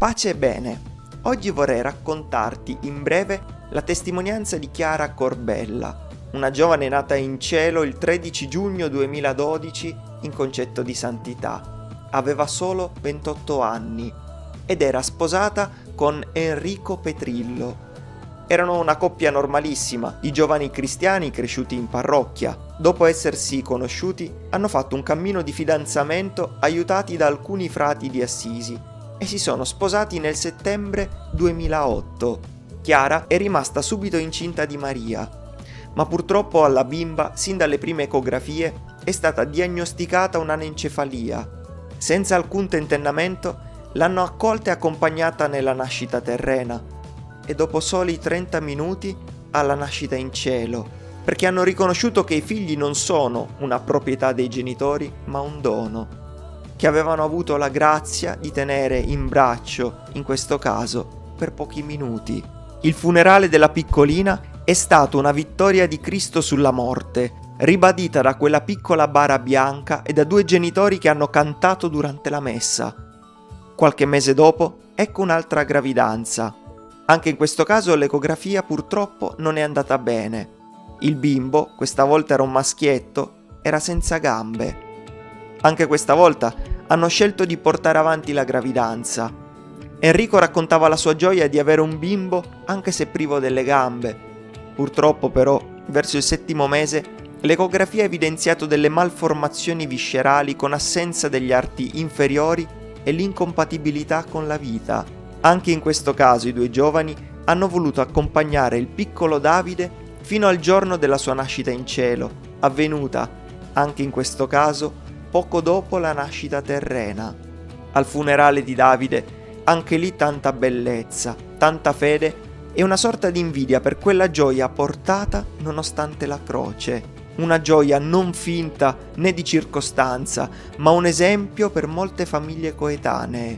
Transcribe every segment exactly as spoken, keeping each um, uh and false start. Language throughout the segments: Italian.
Pace e bene, oggi vorrei raccontarti in breve la testimonianza di Chiara Corbella, una giovane nata in cielo il tredici giugno duemiladodici in concetto di santità. Aveva solo ventotto anni ed era sposata con Enrico Petrillo. Erano una coppia normalissima, di giovani cristiani cresciuti in parrocchia. Dopo essersi conosciuti, hanno fatto un cammino di fidanzamento aiutati da alcuni frati di Assisi e si sono sposati nel settembre duemilaotto. Chiara è rimasta subito incinta di Maria, ma purtroppo alla bimba, sin dalle prime ecografie, è stata diagnosticata un'anencefalia. Senza alcun tentennamento, l'hanno accolta e accompagnata nella nascita terrena e dopo soli trenta minuti alla nascita in cielo, perché hanno riconosciuto che i figli non sono una proprietà dei genitori, ma un dono, che avevano avuto la grazia di tenere in braccio, in questo caso, per pochi minuti. Il funerale della piccolina è stato una vittoria di Cristo sulla morte, ribadita da quella piccola bara bianca e da due genitori che hanno cantato durante la messa. Qualche mese dopo, ecco un'altra gravidanza. Anche in questo caso l'ecografia purtroppo non è andata bene. Il bimbo, questa volta era un maschietto, era senza gambe. Anche questa volta hanno scelto di portare avanti la gravidanza. Enrico raccontava la sua gioia di avere un bimbo anche se privo delle gambe. Purtroppo però, verso il settimo mese, l'ecografia ha evidenziato delle malformazioni viscerali con assenza degli arti inferiori e l'incompatibilità con la vita. Anche in questo caso i due giovani hanno voluto accompagnare il piccolo Davide fino al giorno della sua nascita in cielo, avvenuta, anche in questo caso, poco dopo la nascita terrena. Al funerale di Davide, anche lì tanta bellezza, tanta fede e una sorta di invidia per quella gioia portata nonostante la croce. Una gioia non finta né di circostanza, ma un esempio per molte famiglie coetanee.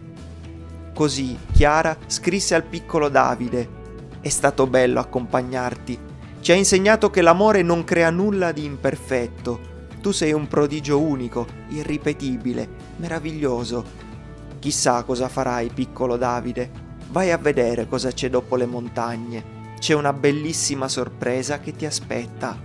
Così Chiara scrisse al piccolo Davide: «È stato bello accompagnarti. Ci ha insegnato che l'amore non crea nulla di imperfetto. Tu sei un prodigio unico, irripetibile, meraviglioso. Chissà cosa farai, piccolo Davide. Vai a vedere cosa c'è dopo le montagne. C'è una bellissima sorpresa che ti aspetta».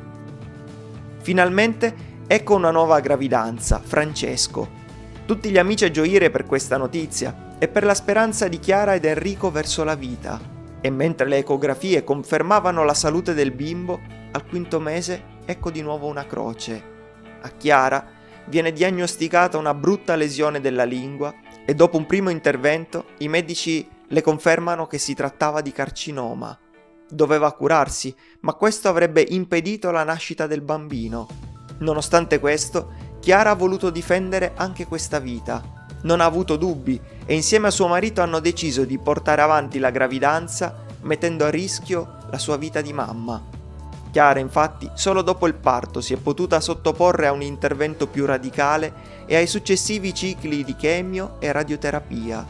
Finalmente ecco una nuova gravidanza, Francesco. Tutti gli amici a gioire per questa notizia e per la speranza di Chiara ed Enrico verso la vita. E mentre le ecografie confermavano la salute del bimbo, al quinto mese ecco di nuovo una croce. A Chiara viene diagnosticata una brutta lesione della lingua e dopo un primo intervento i medici le confermano che si trattava di carcinoma. Doveva curarsi, ma questo avrebbe impedito la nascita del bambino. Nonostante questo, Chiara ha voluto difendere anche questa vita. Non ha avuto dubbi e insieme a suo marito hanno deciso di portare avanti la gravidanza mettendo a rischio la sua vita di mamma. Chiara, infatti, solo dopo il parto si è potuta sottoporre a un intervento più radicale e ai successivi cicli di chemio e radioterapia.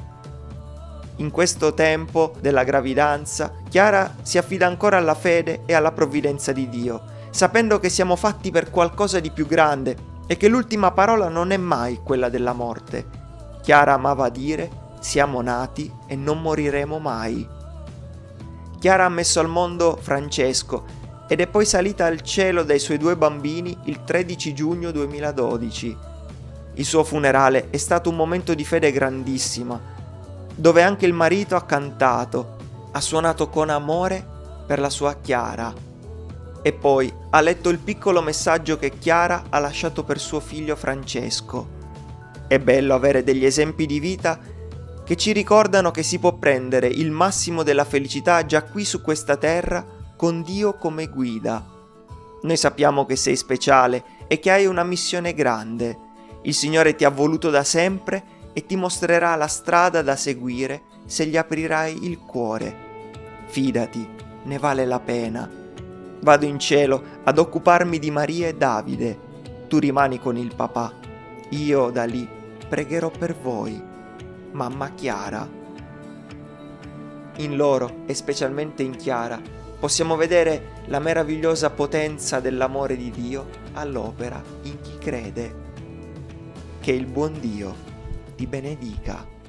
In questo tempo della gravidanza, Chiara si affida ancora alla fede e alla provvidenza di Dio, sapendo che siamo fatti per qualcosa di più grande e che l'ultima parola non è mai quella della morte. Chiara amava dire: «Siamo nati e non moriremo mai». Chiara ha messo al mondo Francesco ed è poi salita al cielo dai suoi due bambini il tredici giugno duemiladodici. Il suo funerale è stato un momento di fede grandissima, dove anche il marito ha cantato, ha suonato con amore per la sua Chiara e poi ha letto il piccolo messaggio che Chiara ha lasciato per suo figlio Francesco. È bello avere degli esempi di vita che ci ricordano che si può prendere il massimo della felicità già qui su questa terra con Dio come guida. Noi sappiamo che sei speciale e che hai una missione grande. Il Signore ti ha voluto da sempre e ti mostrerà la strada da seguire se gli aprirai il cuore. Fidati, ne vale la pena. Vado in cielo ad occuparmi di Maria e Davide. Tu rimani con il papà. Io da lì pregherò per voi. Mamma Chiara. In loro, e specialmente in Chiara, possiamo vedere la meravigliosa potenza dell'amore di Dio all'opera in chi crede. Che il buon Dio ti benedica.